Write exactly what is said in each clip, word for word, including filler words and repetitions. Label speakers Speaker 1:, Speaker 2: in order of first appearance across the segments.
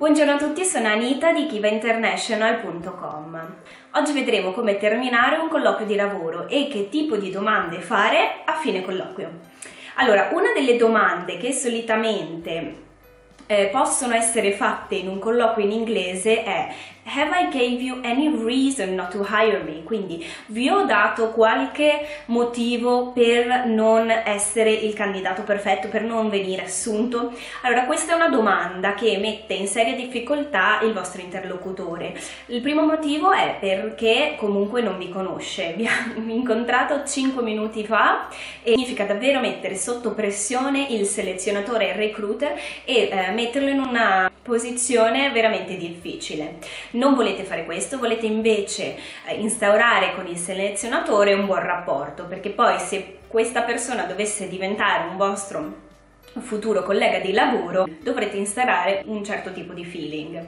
Speaker 1: Buongiorno a tutti, sono Anita di kiva international punto com. Oggi vedremo come terminare un colloquio di lavoro e che tipo di domande fare a fine colloquio. Allora, una delle domande che solitamente eh, possono essere fatte in un colloquio in inglese è Have I gave you any reason not to hire me? Quindi vi ho dato qualche motivo per non essere il candidato perfetto, per non venire assunto? Allora, questa è una domanda che mette in seria difficoltà il vostro interlocutore. Il primo motivo è perché comunque non vi conosce, vi ha incontrato cinque minuti fa e significa davvero mettere sotto pressione il selezionatore, il recruiter e eh, metterlo in una posizione veramente difficile. Non volete fare questo, volete invece eh, instaurare con il selezionatore un buon rapporto, perché poi se questa persona dovesse diventare un vostro futuro collega di lavoro, dovrete instaurare un certo tipo di feeling.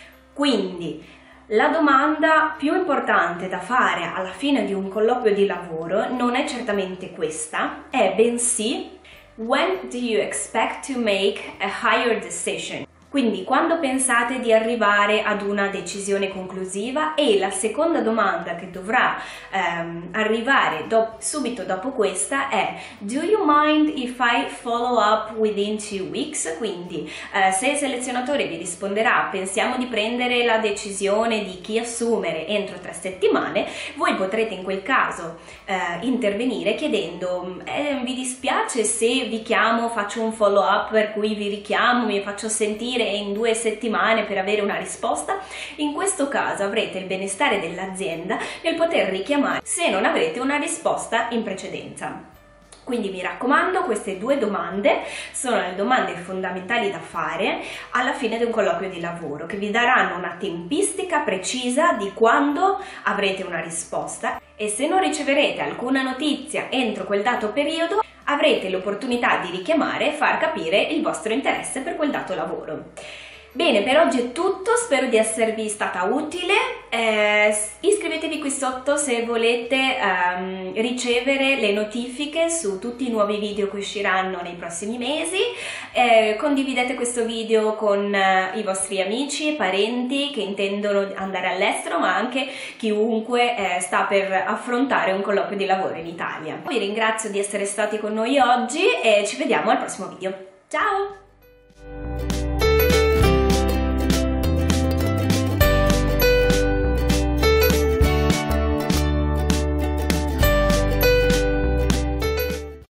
Speaker 1: Quindi la domanda più importante da fare alla fine di un colloquio di lavoro non è certamente questa, è bensì When do you expect to make a higher decision? Quindi quando pensate di arrivare ad una decisione conclusiva? E la seconda domanda che dovrà ehm, arrivare do- subito dopo questa è Do you mind if I follow up within two weeks? Quindi eh, se il selezionatore vi risponderà pensiamo di prendere la decisione di chi assumere entro tre settimane, voi potrete in quel caso eh, intervenire chiedendo eh, vi dispiace se vi chiamo, faccio un follow up per cui vi richiamo, mi faccio sentire in due settimane per avere una risposta. In questo caso avrete il benestare dell'azienda nel poter richiamare se non avrete una risposta in precedenza. Quindi mi raccomando, queste due domande sono le domande fondamentali da fare alla fine di un colloquio di lavoro, che vi daranno una tempistica precisa di quando avrete una risposta e se non riceverete alcuna notizia entro quel dato periodo avrete l'opportunità di richiamare e far capire il vostro interesse per quel dato lavoro. Bene, per oggi è tutto, spero di esservi stata utile, eh, iscrivetevi qui sotto se volete ehm, ricevere le notifiche su tutti i nuovi video che usciranno nei prossimi mesi, eh, condividete questo video con eh, i vostri amici e parenti che intendono andare all'estero, ma anche chiunque eh, sta per affrontare un colloquio di lavoro in Italia. Vi ringrazio di essere stati con noi oggi e ci vediamo al prossimo video. Ciao!